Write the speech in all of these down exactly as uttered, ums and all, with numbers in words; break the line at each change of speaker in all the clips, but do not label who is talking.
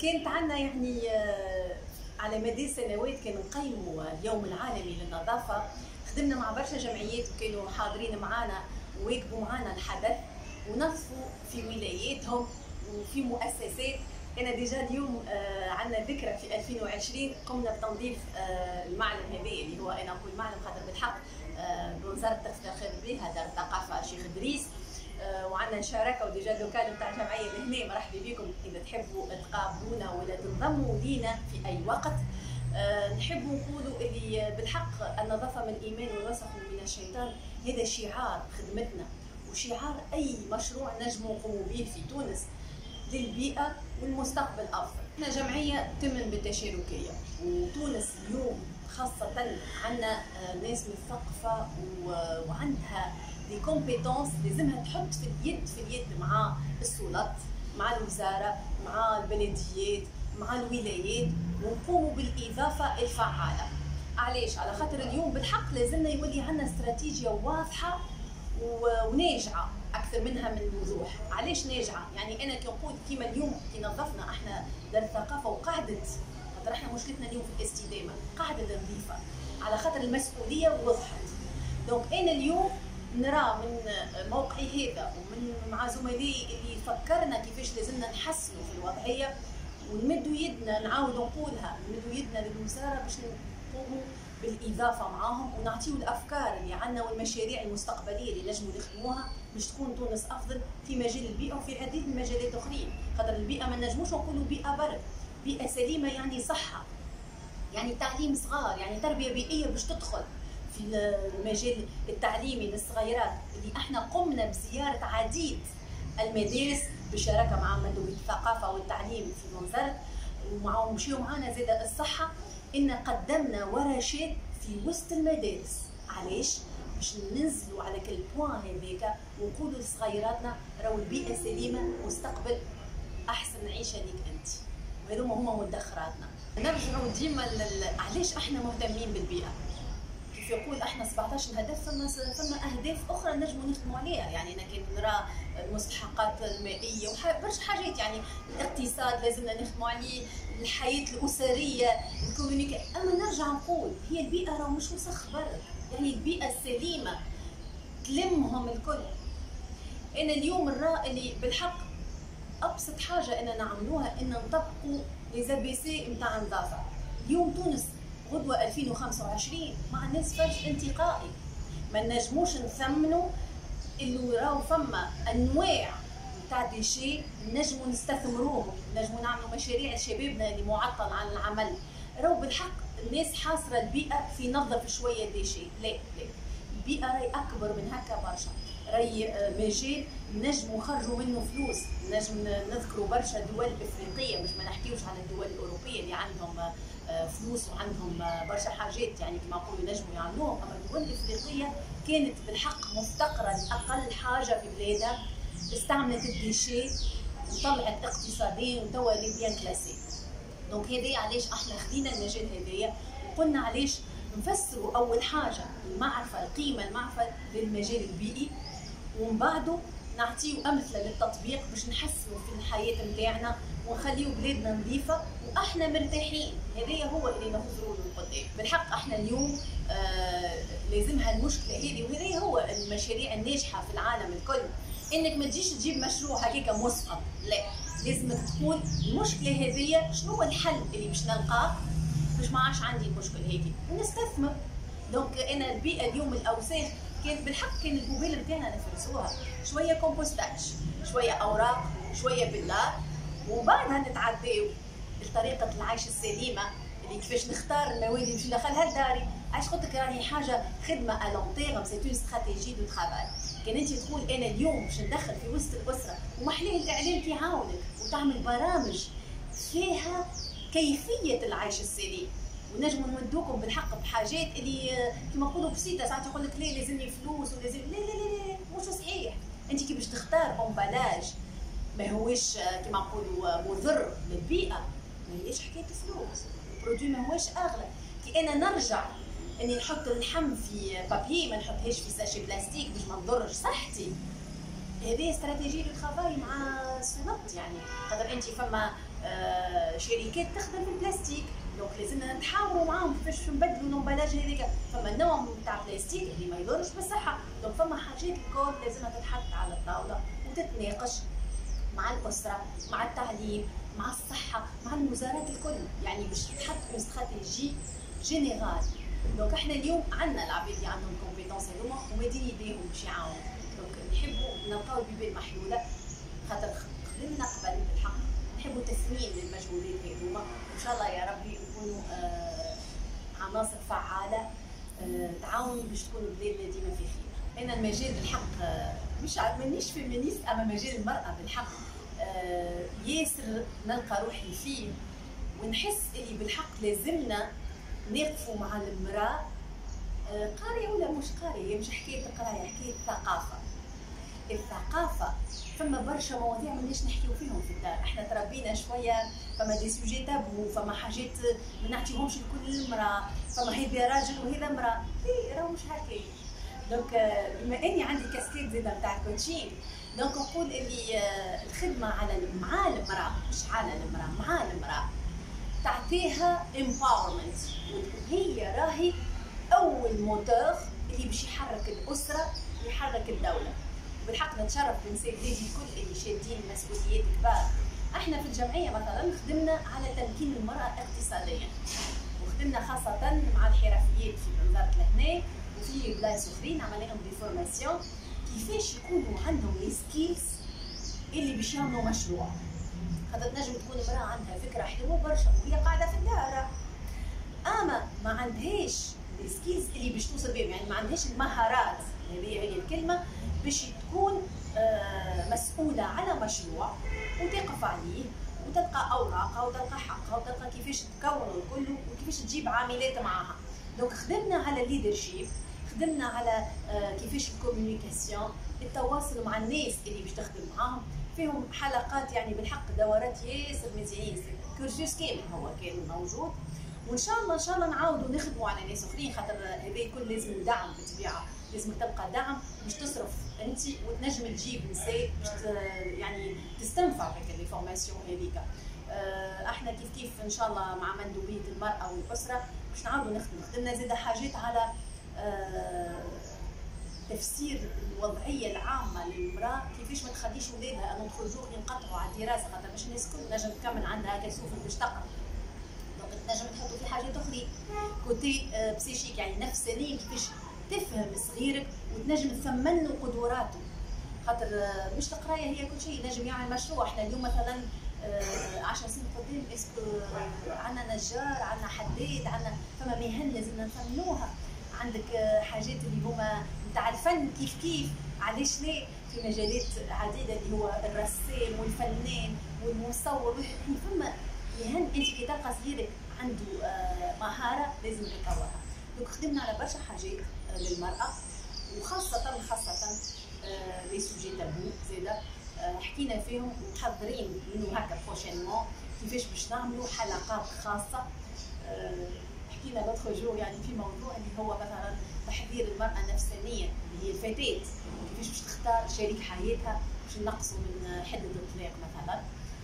كانت عندنا يعني على مدى سنوات كانوا نقيموا اليوم العالمي للنظافة. خدمنا مع برشا جمعيات وكانوا حاضرين معنا وواكبوا معنا الحدث ونظفوا في ولاياتهم وفي مؤسسات. أنا ديجا اليوم عندنا ذكرى في ألفين وعشرين قمنا بتنظيف المعلم هذا اللي هو أنا نقول معلم خاطر بالحق بوزارة تفتخر بها دار الثقافة شيخ إدريس، وعندنا شراكه وديجا اللوكال نتاع الجمعيه لهنا. مرحبا بكم اذا تحبوا تقابلونا ولا تنضموا لينا في اي وقت. أه نحبوا نقولوا اللي بالحق النظافه من الايمان والوسخ من الشيطان، هذا شعار خدمتنا وشعار اي مشروع نجموا نقوموا به في تونس للبيئه والمستقبل افضل. احنا جمعيه تمن بالتشاركيه، وتونس اليوم خاصه عندنا ناس مثقفه وعندها دي كومبيتونس لازمها تحط في اليد في اليد مع السلطات، مع الوزاره، مع البلديات، مع الولايات، ونقوموا بالاضافه الفعاله. علاش؟ على خاطر اليوم بالحق لازمنا يولي عندنا استراتيجيه واضحه وناجعه اكثر منها من الوضوح. علاش ناجعه؟ يعني انا كي نقول كيما اليوم كي نظفنا احنا دار الثقافه وقعدت، خاطر احنا مشكلتنا اليوم في الاستدامه، قاعده نظيفه على خاطر المسؤوليه وضحت. دونك انا اليوم نرى من موقعي هذا ومن مع زملائي اللي فكرنا كيفاش لازمنا نحسنوا في الوضعيه ونمدوا يدنا، نعاودوا نقولها، نمدوا يدنا للوزاره باش نقوموا بالاضافه معاهم ونعطيو الافكار اللي عندنا والمشاريع المستقبليه اللي نجموا نخدموها باش تكون تونس افضل في مجال البيئه وفي عديد من المجالات اخرين. خاطر البيئه ما نجموش نقولوا بيئه برك، بيئه سليمه يعني صحه، يعني تعليم صغار، يعني تربيه بيئيه باش تدخل في المجال التعليمي للصغيرات اللي احنا قمنا بزياره عديد المدارس بالشراكه مع مندوبيه الثقافه والتعليم في منظر، ومعهم مشيوا معنا زاد الصحه، ان قدمنا ورشات في وسط المدارس. علاش؟ باش ننزلوا على كل بوان هذاك ونقولوا لصغيراتنا راهو البيئه سليمه، مستقبل احسن عيشه ليك انت، وهذوما هما مدخراتنا. نرجعوا ديما علاش احنا مهتمين بالبيئه. يقول احنا سبعطاش هدف، ثم ثم اهداف اخرى نجموا نخدموا عليها. يعني انا كي نرى المستحقات المائيه وبرشا حاجات، يعني الاقتصاد لازمنا نخدموا عليه، الحياه الاسريه، الكوميونيكا. اما نرجع نقول هي البيئه راه مش وسخ برك، يعني البيئه السليمه تلمهم الكل. انا اليوم نرى اللي بالحق ابسط حاجه انا نعملوها ان نطبقوا لي زي بي سي نتاع النظافه. اليوم تونس غدوة ألفين وخمسة وعشرين مع الناس فرش انتقائي، ما نجموش نثمنوا انه راهو فما انواع تاع ديشي نجموا نستثمروهم، نجموا نعملوا مشاريع لشبابنا اللي معطل عن العمل. راهو بالحق الناس حاصره البيئه في نظف شويه ديشي، لا لا، البيئه راهي اكبر من هكا برشا، راهي مجال نجموا نخرجوا منه فلوس. نجم نذكروا برشا دول افريقيه، مش ما نحكيوش على الدول الاوروبيه اللي عندهم فلوس وعندهم برشا حاجات يعني كما نقولوا نجموا يعملوهم، اما الدول الافريقيه كانت بالحق مفتقره لاقل حاجه في بلادها، استعملت الديشي وطلعت اقتصاديا وتوا لي بيان كلاسي. دونك هذايا علاش احنا خدينا المجال هذايا وقلنا علاش نفسروا اول حاجه المعرفه، القيمه المعرفه للمجال البيئي، ومن بعده نعطيو امثله للتطبيق باش نحسنوا في الحياه نتاعنا ونخليو بلادنا نظيفه واحنا مرتاحين. هذايا هو اللي نخزروا له قدام. بالحق احنا اليوم آه لازمها المشكله هذه، وهذايا هو المشاريع الناجحه في العالم الكل، انك ما تجيش تجيب مشروع هكاك مسقط، لا، لازمك تقول المشكله هذيا شنو هو الحل اللي باش نلقاه باش ما عادش عندي المشكله هذه ونستثمر. دونك انا البيئه اليوم الاوساخ كانت بالحق كان القبيله نتاعنا نفرزوها شويه كومبوستاج، شويه اوراق، شويه بلار، وبعدها نتعداو لطريقه العيش السليمه اللي كيفاش نختار المواد اللي باش ندخلها لداري. علاش قلت لك راهي حاجه خدمه الون تيرم، سي اون استراتيجي دو ترافاي. كان انت تقول انا اليوم باش ندخل في وسط الاسره، ومحليه الاعلام كيعاونك وتعمل برامج فيها كيفيه العيش السليم، ونجموا نمدوكم بالحق بحاجات اللي كيما نقولوا بسيطه. ساعات يقول لك لا لازمني فلوس ولازم، لا لا لا لا مش صحيح. انت كي باش تختار امبالاج ما هوش كيما نقولوا مضر للبيئه، ما هيش حكايه فلوس، البرودوي ما هوش اغلى. كي انا نرجع اني نحط اللحم في بابي ما نحطهاش في ساشي بلاستيك باش ما نضرش صحتي، هذه استراتيجيه دو ترافاي مع السلطات. يعني خاطر انت فما آه شركات تخدم في البلاستيك، دونك لازمنا نتحاوروا معاهم كيفاش نبدلوا الامبلاج هذيك. فما نوع تاع بلاستيك اللي ما يضرش بالصحه، دونك فما حاجات الكل لازمها تتحط على الطاوله وتتناقش مع الاسره، مع التعليم، مع الصحه، مع الوزارات الكل، يعني باش تحط اون استراتيجي جينيرال. دونك احنا اليوم عندنا العباد اللي عندهم كومبيتونس هذوما ومادين يديهم باش يعاونوا، دونك نحبوا نلقاو البيبان محلوله، خاطر خدمنا قبل بالحق، نحبوا تثمين للمجهودات هذوما، وان شاء الله يا ربي نكونوا آه عناصر فعاله آه تعاون باش تكون بلادنا ديما في خير. انا المجال بالحق آه مش مانيش فيمينيست، اما مجال المراه بالحق آه ياسر نلقى روحي فيه، ونحس اللي بالحق لازمنا نقفوا مع المراه آه قاريه ولا مش قاريه، هي مش حكايه قرايه، حكايه ثقافه. الثقافه فما برشا مواضيع ماناش نحكيو فيهم في الدار، احنا تربينا شويه فما دي سوجي تابو، فما حاجات ما نعطيوهمش لكل المراه، فما هذا راجل وهذا امراه، لا راهو مش هكا. دونك بما اني عندي كاسكيت زاده نتاع الكوتشينغ، دونك نقول اللي الخدمه على مع المراه، مش على المراه، مع المراه تعطيها امباورمنت، وهي راهي اول موتور اللي باش يحرك الاسره ويحرك الدوله. بالحق نتشرف بنساء بلادي الكل اللي شادين مسؤوليات كبار. احنا في الجمعيه مثلا خدمنا على تمكين المراه اقتصاديا، وخدمنا خاصه مع الحرفيات في وزاره الهنا وفي بلايص اخرين، عملنا لهم دي فورماسيون كيفاش يكونوا عندهم لي سكيلز اللي باش يعملوا مشروع. خاطر تنجم تكون امراه عندها فكره حلوه برشا وهي قاعده في الدار، اما ما عندهاش لي سكيلز اللي باش توصل بهم، يعني ما عندهاش المهارات، هذه هي الكلمه، باش تكون مسؤولة على مشروع وتقف عليه وتلقى أوراقها وتلقى حقها وتلقى كيفاش تكون الكل وكيفاش تجيب عاملات معاها. دونك خدمنا على الليدرشيب، خدمنا على كيفاش الكوميونيكاسيون، التواصل مع الناس اللي باش تخدم معاهم، فيهم حلقات يعني بالحق دورات ياسر مزيانين، كورسوس كامل هو كان موجود. وان شاء الله ان شاء الله نعاودوا نخدموا على ناس اخرين، خاطر هذا الكل لازم دعم بالطبيعه، لازم تلقى دعم باش تصرف انت وتنجم تجيب نساء باش يعني تستنفع بهذيك لي فورماسيون هذيك. احنا كيف كيف ان شاء الله مع مندوبيه المراه والاسره باش نعاودوا نخدموا. خدمنا زاده حاجات على تفسير الوضعيه العامه للمراه، كيفاش ما تخليش ولادها ان تخرجوا ينقطعوا على الدراسه، خاطر باش الناس الكل نجم تكمل عندها كسوف باش تقرا. دونك تنجم تحطوا في حاجات اخرى كوتي بسيشيك، يعني نفسانيا كيفاش تفهم صغيرك وتنجم تثمن له قدراته، خاطر مش القرايه هي كل شيء، نجم يعمل مشروع. احنا اليوم مثلا عشر سنين قدام اسكو عندنا نجار، عندنا حداد، عندنا فما مهن لازمنا نثمنوها. عندك حاجات اللي هما نتاع الفن كيف كيف، علاش لا في مجالات عديده اللي هو الرسام والفنان والمصور، يعني فما مهن انت كي تلقى صغيرك عنده مهاره لازم تطورها. دونك خدمنا على برشا حاجات للمرأة، وخاصة خاصة لي سوجي تابو زاده حكينا فيهم، ومحضرين منو هكا بروشينمون كيفاش باش نعملوا حلقات خاصة. حكينا لوتر جور يعني في موضوع اللي هو مثلا تحضير المرأة نفسانيا اللي هي الفتاة، كيفاش باش تختار شريك حياتها باش نقصوا من حدة الطلاق مثلا.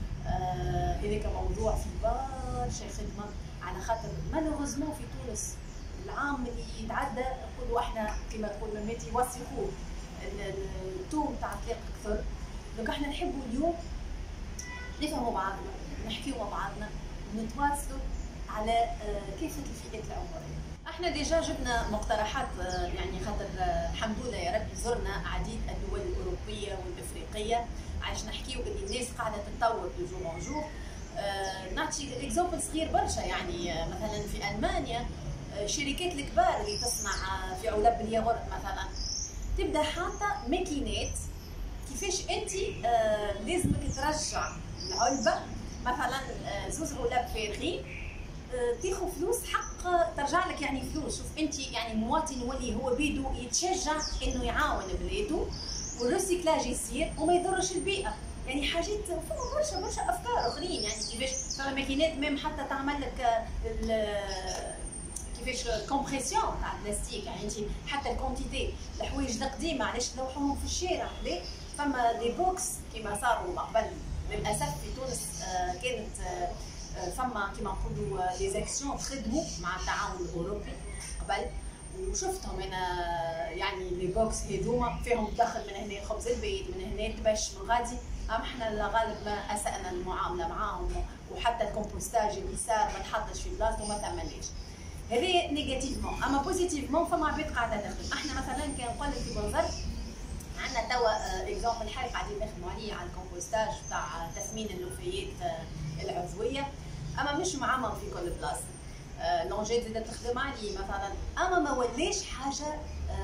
هذاك موضوع في برشا خدمة، على خاطر مالوغوزمون في تونس العام اللي يتعدى نقولوا احنا كما تقول ماماتي يوثقوا التو نتاع الطلاق اكثر. دونك احنا نحبوا اليوم نفهموا بعضنا، نحكيوا مع بعضنا، ونتواصلوا على كافة الفئات العمرية. احنا ديجا جبنا مقترحات، يعني خاطر الحمد لله يا ربي زرنا عديد الدول الاوروبيه والافريقيه عايش نحكيوا اللي الناس قاعده تتطور دو جور اون جور. نعطي اكزومبل صغير برشا، يعني مثلا في المانيا الشركات الكبار اللي تصنع في علب الياغورت مثلا تبدا حاطه ماكينات كيفاش انت آه لازمك ترجع العلبه مثلا آه زوز علب فارغين آه تاخذ فلوس حق ترجع لك، يعني فلوس. شوف انت يعني مواطن ولي هو بيدو يتشجع انه يعاون بلاده والريسيكلاج يصير وما يضرش البيئه. يعني حاجات فما برشا برشا افكار اخرين، يعني كيفاش فما ماكينات ميم حتى تعمل لك كيفاش الكومبريسيون تاع البلاستيك، يعني انت حتى الكونتيتي الحوايج القديمه علاش تلوحوهم في الشارع. لا فما دي بوكس كيما صاروا قبل للاسف في تونس كانت فما كيما نقولوا لي زاكسيون خدموا مع التعاون الاوروبي قبل، وشفتهم انا يعني لي بوكس هذوما فيهم تدخل من هنا خبز البيت، من هنا تبش من غادي. اما احنا غالب ما اسأنا المعامله معاهم، وحتى الكومبوستاج اللي صار ما تحطش في بلاصته وما ثمناش. هذه نيجاتيفمون. اما بوزيتيفمون فما عباد قاعده تخدم. احنا مثلا كان نقول لك في بنزرت عندنا توا اكزومبل حي قاعدين نخدموا عليه على الكومبوستاج تاع تثمين النفايات العضويه، اما مش معمم في كل بلاصه. لونجيت زادت تخدم عليه مثلا، اما ما ولاش حاجه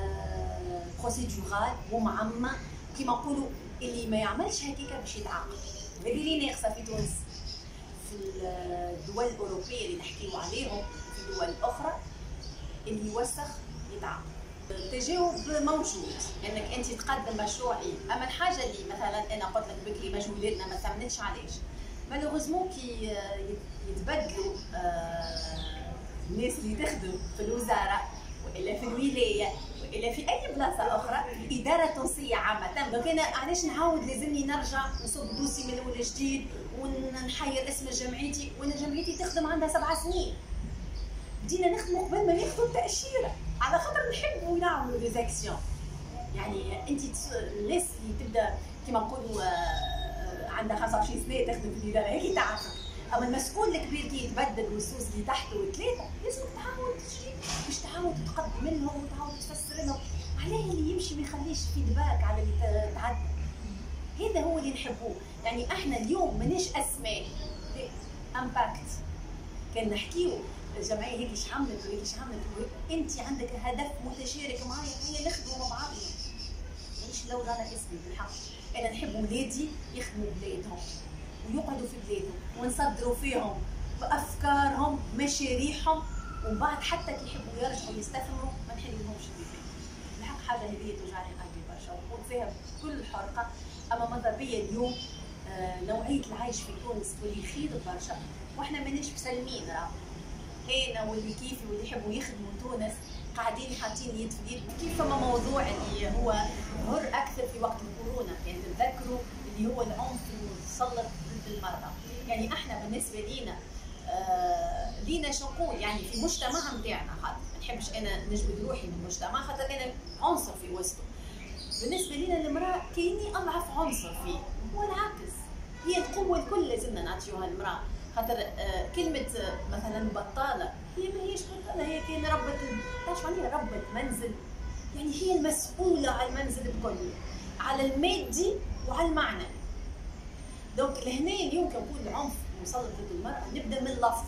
بروسيدورال ومعمم كيما نقولوا اللي ما يعملش هكاكا باش يتعاقب. هذه اللي ناقصه في تونس. في الدول الاوروبيه اللي نحكيو عليهم في الدول الاخرى اللي يوسخ يتعاقب. التجاوب موجود انك انت تقدم مشروع ليه، اما الحاجه اللي مثلا انا قلت لك بكري مجهولاتنا ما ثمنتش علاش مالوغوزمون كي يتبدلوا الناس اللي تخدم في الوزاره والا في الولايه والا في اي بلاصه اخرى، الاداره التونسيه عامه. دونك انا علاش نعاود لازمني نرجع نصب دوسي من اول جديد ونحير اسم جمعيتي وانا جمعيتي تخدم عندها سبع سنين. بدينا نخدموا قبل ما ناخذوا التاشيره على خاطر نحبوا نعملوا لي زاكسيون. يعني انت الناس اللي تبدا كيما نقولوا عندها خمسة وعشرين سنه تخدم في الاداره هيك تعرف، اما المسؤول الكبير كي يتبدل والسوس اللي تحته وثلاثه لازمك تعاود تجي باش تعاود تقدم لهم وتعاود تفسر لهم. علاه اللي يمشي ما يخليش فيدباك على اللي تعدى. هذا هو اللي نحبوه. يعني احنا اليوم ماناش اسماء، امباكت. كان نحكيو الجمعيه هيك ايش عملت وهيك ايش عملت، انت عندك هدف متشارك معايا، هي نخدموا مع بعضنا. مانيش لو انا اسمي بالحق، انا نحب ولادي يخدموا بلادهم ويقعدوا في بلادهم ونصدروا فيهم بافكارهم مشاريعهم، ومن بعد حتى كي يحبوا يرجعوا يستثمروا ما نحلولهمش البيبان. بالحق حاجه هذه توجعني قلبي برشا ونقول فيها بكل حرقه. اما ماذا بيا اليوم آه نوعيه العيش في تونس تولي خير برشا، واحنا ماناش مسلمين. راهو انا واللي كيفي واللي يحبوا يخدموا تونس قاعدين حاطين يد في يد. كيف فما موضوع اللي هو ظهر اكثر في وقت الكورونا، كان تتذكروا اللي هو العنف المتسلط ضد المراه. يعني احنا بالنسبه لينا آه لينا شو نقول يعني في المجتمع نتاعنا، خاطر ما نحبش انا نجبد روحي من المجتمع خاطر انا عنصر في وسطه. بالنسبه لينا المراه كايني اضعف عنصر فيه، والعكس هي القوه الكل لازمنا نعطيوها المراه. خاطر آه كلمه آه مثلا بطاله هي ما هيش بطاله، هي كاين ربة تعرف شنو ربة منزل، يعني هي المسؤوله على المنزل بكله، على المادي وعلى المعنى. دونك لهنا اليوم كنقول العنف المسلط ضد المراه نبدا من اللفظ،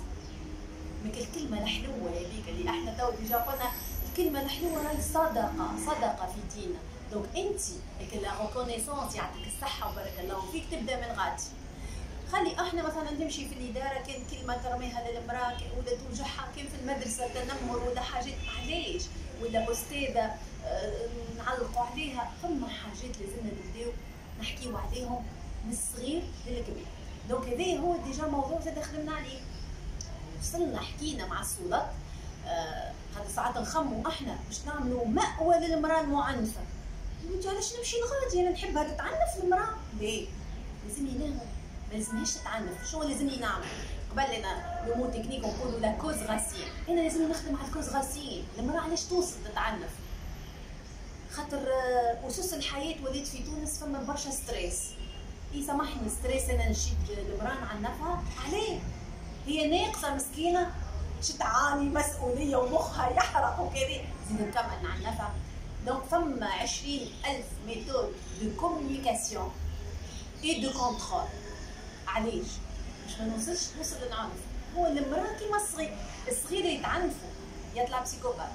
من الكلمه الحلوه هذيك اللي احنا تو ديجا قلنا الكلمه الحلوه راهي صدقه، صدقه في ديننا. دونك انت هيك لا ريكونيسونس يعطيك الصحه وبارك الله فيك تبدا من غادي. خلي احنا مثلا نمشي في الاداره كان كلمه ترميها للمراه ولا توجعها، كان في المدرسه تنمر ولا حاجات علاش ولا استاذه اه نعلقوا عليها. فما حاجات لازمنا نبداو نحكيو عليهم من الصغير للكبير. دونك هذا هو ديجا موضوع زاد خدمنا عليه. وصلنا حكينا مع السلطات آه خاطر ساعات نخموا احنا باش نعملوا مأوى للمراه المعنفه. انت علاش نمشي نغادي انا نحبها تتعنف المراه؟ ليه؟ لازمني نعمل، ما لازمهاش تتعنف. شنو لازمني نعمل؟ قبل انا لو مو تكنيك نقولوا لا كوز غاسيين، انا لازمني نخدم على الكوز غاسيين. المراه علاش توصل تتعنف؟ خاطر اسس الحياه ولات في تونس فما برشا ستريس. اي سامحني ستريس انا نشد المراه نعنفها عليه؟ هي ناقصه مسكينه باش تعاني مسؤوليه ومخها يحرق وكذا زيد نكمل نعنفها. دونك فما عشرين ألف ميثود دو كومونيكاسيون اي دو كونترول. علاش؟ باش ما نوصلش نوصل للعنف. هو المراه كيما الصغير، الصغير يتعنفوا يطلع بسيكوبات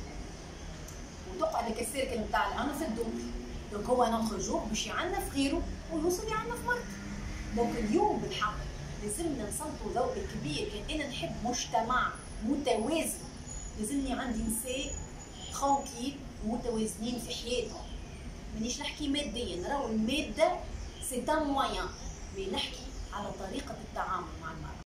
وتقعد لك السيركل نتاع العنف تدوم. دونك هو نخرجوه باش يعنف غيره ويوصل يعنف مرته. دونك اليوم بالحق لازمنا نسلطوا ضوء كبير. كان انا نحب مجتمع متوازن لازمني عندي نساء ترانكيل ومتوازنين في حياتهم. مانيش نحكي ماديا، راهو الماده سي ان مويان، مي نحكي على طريقه التعامل مع المراه.